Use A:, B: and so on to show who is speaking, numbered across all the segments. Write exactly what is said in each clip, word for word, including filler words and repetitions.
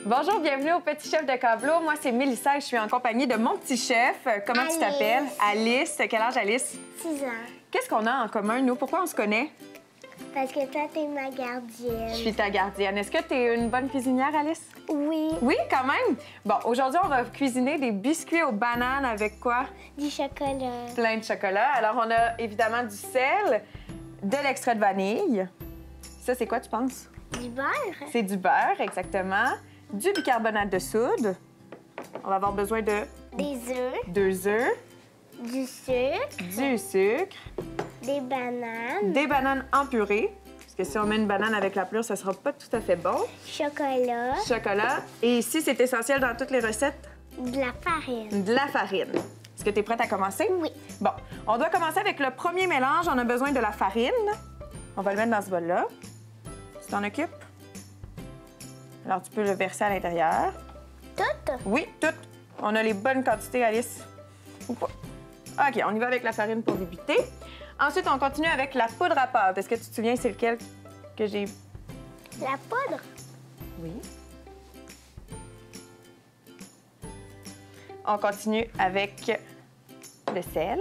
A: Bonjour, bienvenue au Petit Chef de Cablo. Moi, c'est Mélissa et je suis en compagnie de mon petit chef. Comment
B: Alice.
A: tu t'appelles? Alice. Quel âge, Alice?
B: six ans.
A: Qu'est-ce qu'on a en commun, nous? Pourquoi on se connaît?
B: Parce que toi, t'es ma gardienne.
A: Je suis ta gardienne. Est-ce que tu es une bonne cuisinière, Alice?
B: Oui.
A: Oui, quand même. Bon, aujourd'hui, on va cuisiner des biscuits aux bananes avec quoi?
B: Du chocolat.
A: Plein de chocolat. Alors, on a évidemment du sel, de l'extrait de vanille. Ça, c'est quoi, tu penses?
B: Du beurre.
A: C'est du beurre, exactement. Du bicarbonate de soude. On va avoir besoin de
B: Des œufs.
A: deux œufs,
B: Du sucre.
A: du sucre,
B: Des bananes.
A: des bananes en purée. Parce que si on met une banane avec la pelure, ça sera pas tout à fait bon.
B: Chocolat.
A: Chocolat. Et ici, c'est essentiel dans toutes les recettes,
B: De la farine.
A: de la farine. Est-ce que tu es prête à commencer?
B: Oui.
A: Bon, on doit commencer avec le premier mélange. On a besoin de la farine. On va le mettre dans ce bol-là. Tu t'en occupes? Alors, tu peux le verser à l'intérieur.
B: Tout.
A: Oui, tout. On a les bonnes quantités, Alice. Ou pas? OK, on y va avec la farine pour débuter. Ensuite, on continue avec la poudre à pâte. Est-ce que tu te souviens c'est lequel que j'ai...
B: La poudre.
A: Oui. On continue avec le sel.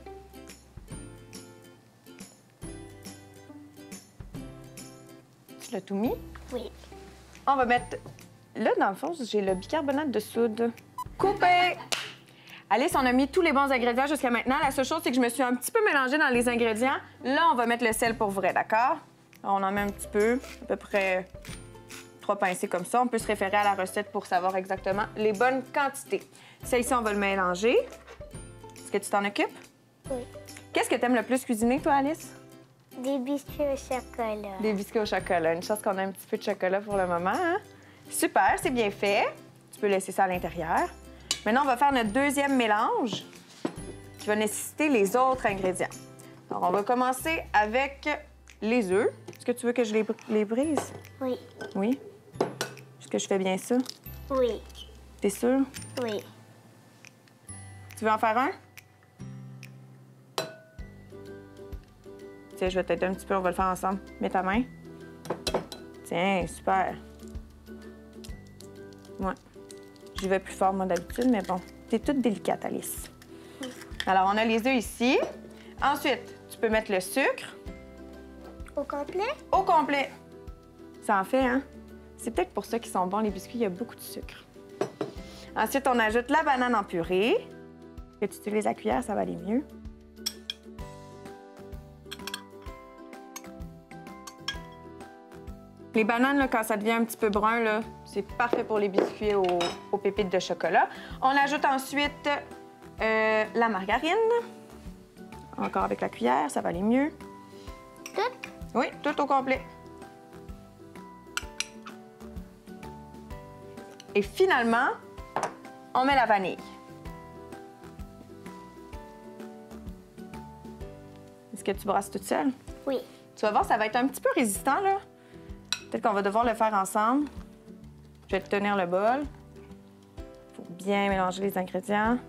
A: Tu l'as tout mis?
B: Oui.
A: On va mettre... Là, dans le fond, j'ai le bicarbonate de soude. Coupé! Alice, on a mis tous les bons ingrédients jusqu'à maintenant. La seule chose, c'est que je me suis un petit peu mélangée dans les ingrédients. Là, on va mettre le sel pour vrai, d'accord? On en met un petit peu, à peu près trois pincées comme ça. On peut se référer à la recette pour savoir exactement les bonnes quantités. Ça, ici, on va le mélanger. Est-ce que tu t'en occupes?
B: Oui.
A: Qu'est-ce que tu aimes le plus cuisiner, toi, Alice?
B: Des biscuits au chocolat.
A: Des biscuits au chocolat. Une chance qu'on a un petit peu de chocolat pour le moment, hein? Super, c'est bien fait. Tu peux laisser ça à l'intérieur. Maintenant, on va faire notre deuxième mélange qui va nécessiter les autres ingrédients. Alors, on va commencer avec les œufs. Est-ce que tu veux que je les, les brise?
B: Oui.
A: Oui. Est-ce que je fais bien ça?
B: Oui.
A: T'es sûre?
B: Oui.
A: Tu veux en faire un? Tiens, je vais t'aider un petit peu, on va le faire ensemble. Mets ta main. Tiens, super. Ouais. J'y vais plus fort, moi, d'habitude, mais bon. T'es toute délicate, Alice. Alors, on a les œufs ici. Ensuite, tu peux mettre le sucre.
B: Au complet?
A: Au complet. Ça en fait, hein? C'est peut-être pour ça qu'ils sont bons, les biscuits. Il y a beaucoup de sucre. Ensuite, on ajoute la banane en purée. Que tu utilises la cuillère, ça va aller mieux. Les bananes, là, quand ça devient un petit peu brun, là, c'est parfait pour les biscuits aux, aux pépites de chocolat. On ajoute ensuite euh, la margarine. Encore avec la cuillère, ça va aller mieux.
B: Tout?
A: Oui, tout au complet. Et finalement, on met la vanille. Est-ce que tu brasses toute seule?
B: Oui.
A: Tu vas voir, ça va être un petit peu résistant, là. Peut-être qu'on va devoir le faire ensemble. Je vais te tenir le bol. Il faut bien mélanger les ingrédients.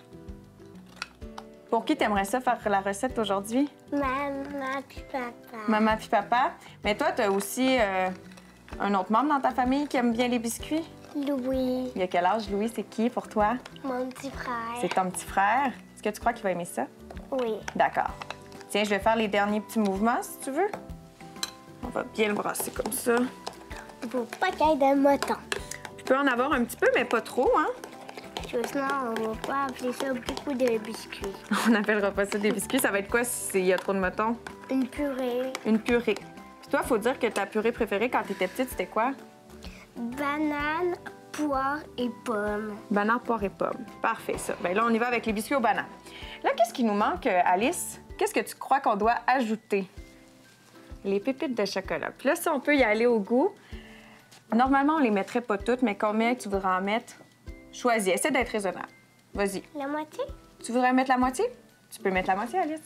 A: Pour qui t'aimerais ça faire la recette aujourd'hui?
B: Maman puis papa.
A: Maman puis papa. Mais toi, tu as aussi euh, un autre membre dans ta famille qui aime bien les biscuits?
B: Louis.
A: Il y a quel âge, Louis? C'est qui pour toi?
B: Mon petit frère.
A: C'est ton petit frère. Est-ce que tu crois qu'il va aimer ça?
B: Oui.
A: D'accord. Tiens, je vais faire les derniers petits mouvements, si tu veux. On va bien le brasser comme ça.
B: Faut pas qu'il y ait de moton.
A: Tu peux en avoir un petit peu, mais pas trop, hein?
B: Sinon, on va pas appeler ça beaucoup de biscuits.
A: On n'appellera pas ça des biscuits. Ça va être quoi s'il y a trop de mouton?
B: Une purée.
A: Une purée. Puis toi, faut dire que ta purée préférée quand tu étais petite, c'était quoi?
B: Banane, poire et pomme.
A: Banane, poire et pomme. Parfait, ça. Bien là, on y va avec les biscuits aux bananes. Là, qu'est-ce qui nous manque, Alice? Qu'est-ce que tu crois qu'on doit ajouter? Les pépites de chocolat. Puis là, si on peut y aller au goût, normalement, on les mettrait pas toutes, mais combien tu voudrais en mettre? Choisis. Essaie d'être raisonnable. Vas-y.
B: La moitié?
A: Tu voudrais mettre la moitié? Tu peux mettre la moitié, Alice.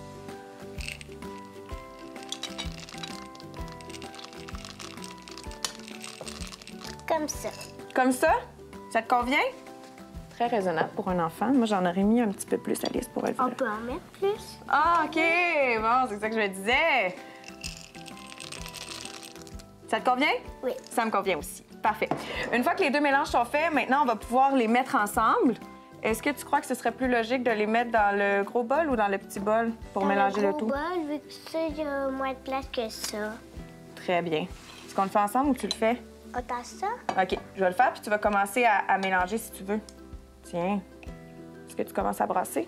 B: Comme ça.
A: Comme ça? Ça te convient? Très raisonnable pour un enfant. Moi, j'en aurais mis un petit peu plus, Alice, pour être
B: On
A: vrai.
B: peut en mettre plus?
A: Ah, OK! Bon, c'est ça que je me disais. Ça te convient?
B: Oui.
A: Ça me convient aussi. Parfait. Une fois que les deux mélanges sont faits, maintenant, on va pouvoir les mettre ensemble. Est-ce que tu crois que ce serait plus logique de les mettre dans le gros bol ou dans le petit bol pour
B: dans
A: mélanger
B: le,
A: le
B: gros
A: tout?
B: bol, vu que ça, il y a moins de place que ça.
A: Très bien. Est-ce qu'on le fait ensemble ou tu le fais?
B: Attends ça?
A: OK, je vais le faire, puis tu vas commencer à, à mélanger si tu veux. Tiens. Est-ce que tu commences à brasser?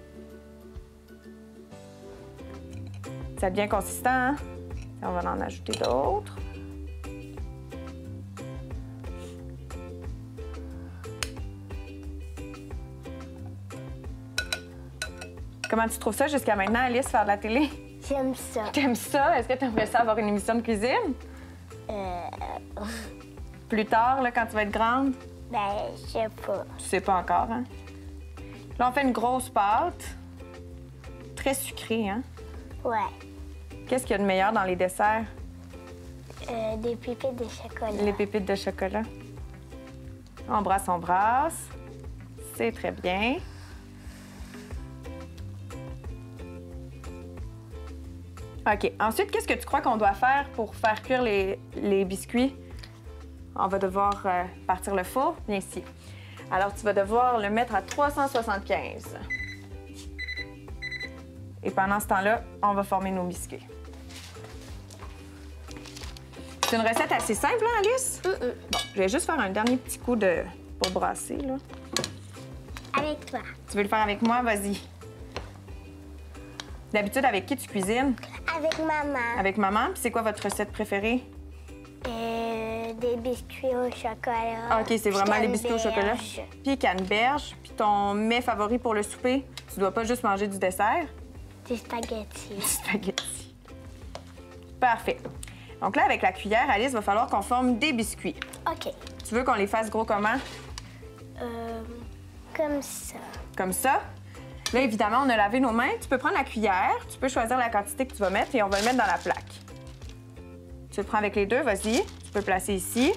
A: C'est bien consistant, hein? On va en ajouter d'autres. Comment tu trouves ça jusqu'à maintenant, Alice, faire de la télé?
B: J'aime ça.
A: T'aimes ça? Est-ce que tu aimerais ça avoir une émission de cuisine?
B: Euh...
A: Plus tard, là, quand tu vas être grande?
B: Ben, je sais pas.
A: Tu sais pas encore, hein? Là, on fait une grosse pâte. Très sucrée, hein?
B: Ouais.
A: Qu'est-ce qu'il y a de meilleur dans les desserts?
B: Euh, des pépites de chocolat.
A: Les pépites de chocolat. On brasse, on brasse. C'est très bien. OK. Ensuite, qu'est-ce que tu crois qu'on doit faire pour faire cuire les, les biscuits? On va devoir euh, partir le four. Viens ici. Alors, tu vas devoir le mettre à trois cent soixante-quinze. Et pendant ce temps-là, on va former nos biscuits. C'est une recette assez simple, hein, Alice?
B: Mm-mm.
A: Bon, je vais juste faire un dernier petit coup de... pour brasser, là.
B: Avec toi.
A: Tu veux le faire avec moi? Vas-y. D'habitude, avec qui tu cuisines?
B: Avec maman.
A: Avec maman. Puis c'est quoi votre recette préférée?
B: Euh, des biscuits au chocolat.
A: Ah, OK, c'est vraiment les biscuits au chocolat.
B: Canneberge.
A: Puis canneberge. Puis ton mets favori pour le souper? Tu dois pas juste manger du dessert?
B: Des spaghettis.
A: Du spaghetti. Parfait. Donc là, avec la cuillère, Alice, va falloir qu'on forme des biscuits.
B: OK.
A: Tu veux qu'on les fasse gros comment?
B: Euh, comme ça.
A: Comme ça. Là, évidemment, on a lavé nos mains. Tu peux prendre la cuillère, tu peux choisir la quantité que tu vas mettre et on va le mettre dans la plaque. Tu le prends avec les deux, vas-y. Tu peux placer ici.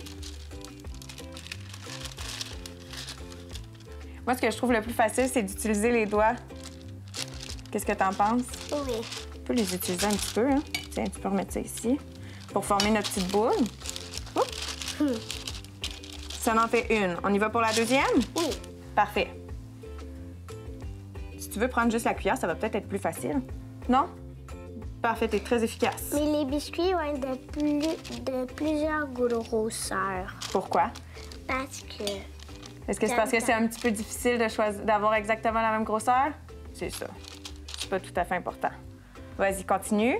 A: Moi, ce que je trouve le plus facile, c'est d'utiliser les doigts. Qu'est-ce que tu en penses?
B: Oui.
A: Tu peux les utiliser un petit peu, hein? Tiens, tu peux remettre ça ici pour former notre petite boule. Oups.
B: Hmm.
A: Ça en fait une. On y va pour la deuxième?
B: Oui.
A: Parfait. Si tu veux prendre juste la cuillère, ça va peut-être être plus facile. Non? Parfait, t'es très efficace.
B: Mais les biscuits vont être de, plus, de plusieurs grosseurs.
A: Pourquoi?
B: Parce que...
A: Est-ce que c'est parce que c'est un petit peu difficile de choisir d'avoir exactement la même grosseur? C'est ça. C'est pas tout à fait important. Vas-y, continue.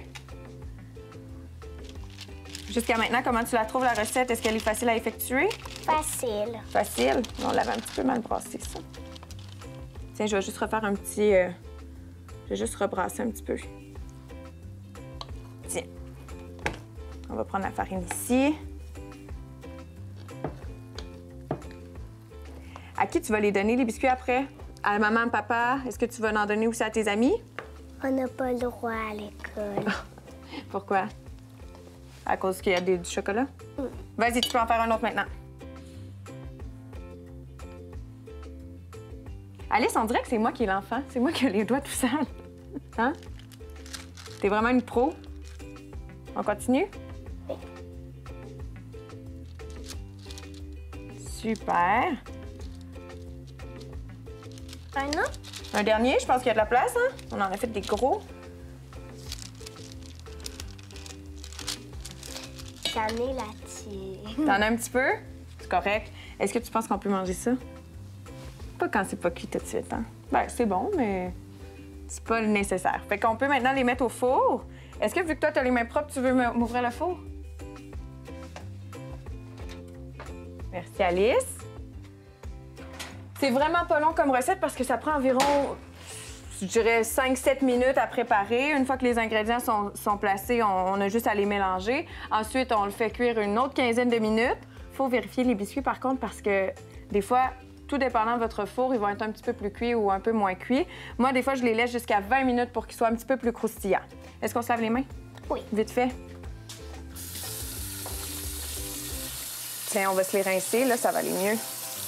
A: Jusqu'à maintenant, comment tu la trouves, la recette? Est-ce qu'elle est facile à effectuer?
B: Facile.
A: Facile? On l'avait un petit peu mal brassé, ça. Tiens, je vais juste refaire un petit... Euh... Je vais juste rebrasser un petit peu. Tiens. On va prendre la farine ici. À qui tu vas les donner, les biscuits, après? À maman, papa? Est-ce que tu vas en donner aussi à tes amis?
B: On n'a pas le droit à l'école.
A: Pourquoi? À cause qu'il y a des, du chocolat?
B: Mm.
A: Vas-y, tu peux en faire un autre maintenant. Alice, on dirait que c'est moi qui ai l'enfant. C'est moi qui ai les doigts tout sales. Hein? T'es vraiment une pro. On continue?
B: Oui.
A: Super.
B: Un autre?
A: Un dernier, je pense qu'il y a de la place, hein? On en a fait des gros.
B: J'en ai là-dessus.
A: T'en as un petit peu? C'est correct. Est-ce que tu penses qu'on peut manger ça? Pas quand c'est pas cuit tout de suite, hein? Ben, c'est bon, mais c'est pas le nécessaire. Fait qu'on peut maintenant les mettre au four. Est-ce que, vu que toi, t'as les mains propres, tu veux m'ouvrir le four? Merci, Alice. C'est vraiment pas long comme recette parce que ça prend environ, je dirais, cinq sept minutes à préparer. Une fois que les ingrédients sont, sont placés, on, on a juste à les mélanger. Ensuite, on le fait cuire une autre quinzaine de minutes. Il faut vérifier les biscuits, par contre, parce que des fois, tout dépendant de votre four, ils vont être un petit peu plus cuits ou un peu moins cuits. Moi, des fois, je les laisse jusqu'à vingt minutes pour qu'ils soient un petit peu plus croustillants. Est-ce qu'on se lave les mains?
B: Oui.
A: Vite fait. Tiens, on va se les rincer, là, ça va aller mieux.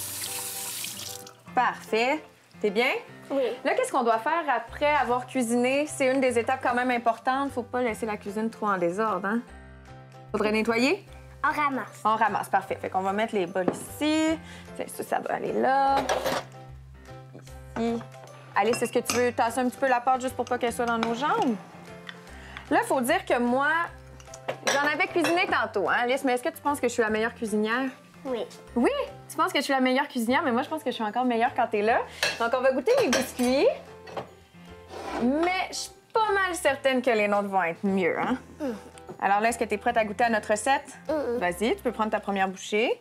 A: Parfait. T'es bien?
B: Oui.
A: Là, qu'est-ce qu'on doit faire après avoir cuisiné? C'est une des étapes quand même importantes. Faut pas laisser la cuisine trop en désordre, hein? Faudrait nettoyer?
B: On ramasse.
A: On ramasse, parfait. Fait qu'on va mettre les bols ici. Ça, ça va aller là. Ici. Alice, est-ce que tu veux tasser un petit peu la pâte juste pour pas qu'elle soit dans nos jambes? Là, il faut dire que moi, j'en avais cuisiné tantôt, hein, Alice, mais est-ce que tu penses que je suis la meilleure cuisinière?
B: Oui.
A: Oui? Tu penses que je suis la meilleure cuisinière, mais moi, je pense que je suis encore meilleure quand t'es là. Donc, on va goûter les biscuits. Mais je suis pas mal certaine que les nôtres vont être mieux, hein? Mm. Alors là, est-ce que tu es prête à goûter à notre recette? Mm. Vas-y, tu peux prendre ta première bouchée.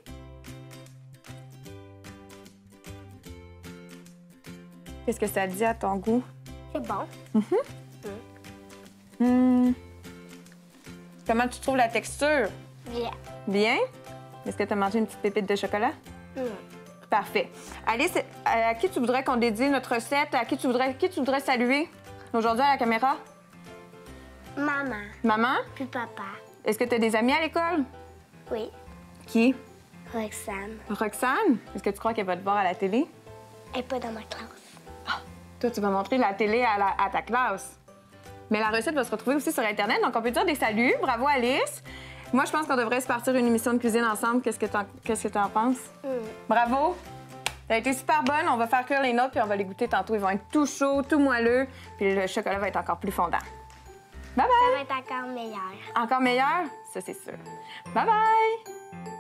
A: Qu'est-ce que ça dit à ton goût?
B: C'est bon.
A: Mm-hmm. Mm. Mm. Comment tu trouves la texture?
B: Bien.
A: Bien? Est-ce que tu as mangé une petite pépite de chocolat?
B: Mm.
A: Parfait. Alice, à qui tu voudrais qu'on dédie notre recette? À qui tu voudrais, qui tu voudrais saluer aujourd'hui à la caméra?
B: Maman.
A: Maman?
B: Puis papa.
A: Est-ce que tu as des amis à l'école?
B: Oui.
A: Qui?
B: Roxane.
A: Roxane? Est-ce que tu crois qu'elle va te voir à la télé?
B: Elle n'est pas dans ma classe.
A: Ah, toi, tu vas montrer la télé à, la, à ta classe. Mais la recette va se retrouver aussi sur Internet, donc on peut dire des saluts. Bravo, Alice. Moi, je pense qu'on devrait se partir une émission de cuisine ensemble. Qu'est-ce que tu en, qu'est-ce que tu en penses? Mm. Bravo! Ça a été super bonne. On va faire cuire les nôtres, puis on va les goûter tantôt. Ils vont être tout chauds, tout moelleux, puis le chocolat va être encore plus fondant. Bye bye!
B: Ça va être encore meilleur.
A: Encore meilleur? Ça, c'est sûr. Bye bye!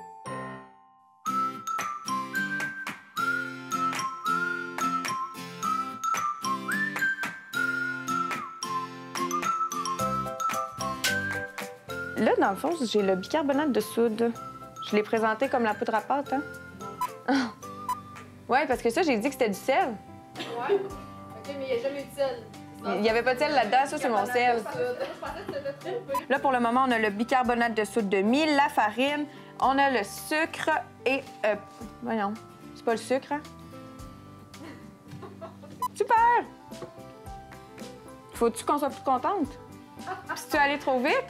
A: Là, dans le fond, j'ai le bicarbonate de soude. Je l'ai présenté comme la poudre à pâte, hein? Ouais, parce que ça, j'ai dit que c'était du sel.
C: Ouais. OK, mais il n'y a jamais eu de sel.
A: Il n'y avait pas de sel là-dedans, ça, c'est mon sel. Là, pour le moment, on a le bicarbonate de soude de mie, la farine, on a le sucre et... Euh, voyons, c'est pas le sucre, hein? Super! Faut-tu qu'on soit plus contente? Si tu es allée trop vite?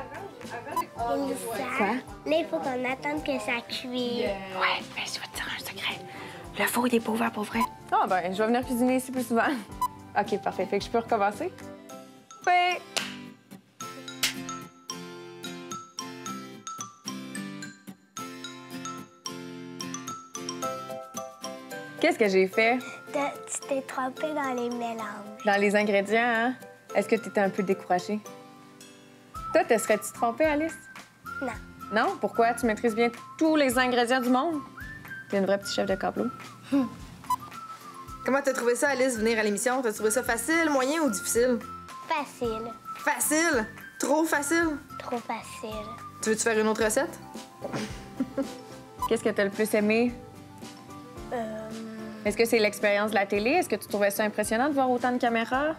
B: Quoi? Là, il faut qu'on attende que ça cuise.
A: Yeah. Ouais, mais je vais te dire un secret. Le four, il est pas ouvert pour vrai. Ah, ben, je vais venir cuisiner ici plus souvent. OK, parfait. Fait que je peux recommencer? Oui! Qu'est-ce que j'ai fait?
B: Tu t'es trompée dans les mélanges.
A: Dans les ingrédients, hein? Est-ce que tu étais un peu découragée? Toi, te serais-tu trompée, Alice?
B: Non.
A: Non? Pourquoi? Tu maîtrises bien tous les ingrédients du monde? T'es une vraie petite chef de câbleau.
C: Hum. Comment t'as trouvé ça, Alice, venir à l'émission? T'as trouvé ça facile, moyen ou difficile?
B: Facile.
C: Facile? Trop facile?
B: Trop facile.
C: Tu veux-tu faire une autre recette?
A: Qu'est-ce que t'as le plus aimé?
B: Euh...
A: Est-ce que c'est l'expérience de la télé? Est-ce que tu trouvais ça impressionnant de voir autant de caméras?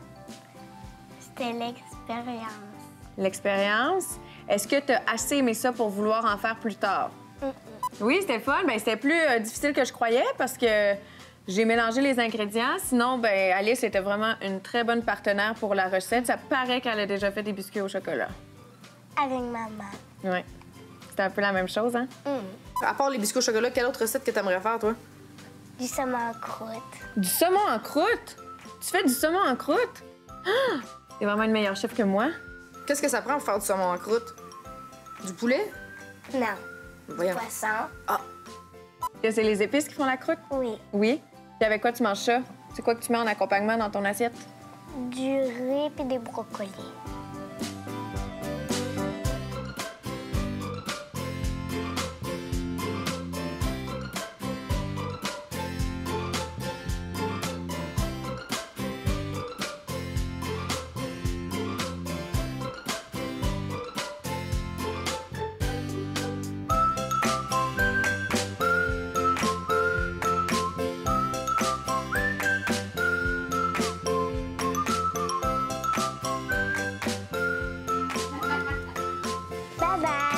B: C'était l'expérience.
A: L'expérience? Est-ce que tu as assez aimé ça pour vouloir en faire plus tard?
B: Mm-mm.
A: Oui, c'était le fun. Bien, c'était plus euh, difficile que je croyais parce que j'ai mélangé les ingrédients. Sinon, ben Alice était vraiment une très bonne partenaire pour la recette. Ça paraît qu'elle a déjà fait des biscuits au chocolat.
B: Avec maman.
A: Oui. C'était un peu la même chose, hein?
B: Mm.
C: À part les biscuits au chocolat, quelle autre recette que t'aimerais faire, toi?
B: Du saumon en croûte.
A: Du saumon en croûte? Tu fais du saumon en croûte? Ah! T'es vraiment une meilleure chef que moi.
C: Qu'est-ce que ça prend pour faire du saumon en croûte? Du poulet?
B: Non.
C: Voyons.
B: Poisson.
C: Ah!
A: Que c'est les épices qui font la croûte?
B: Oui.
A: Oui. Puis avec quoi tu manges ça? C'est quoi que tu mets en accompagnement dans ton assiette?
B: Du riz et des brocolis. Bye bye!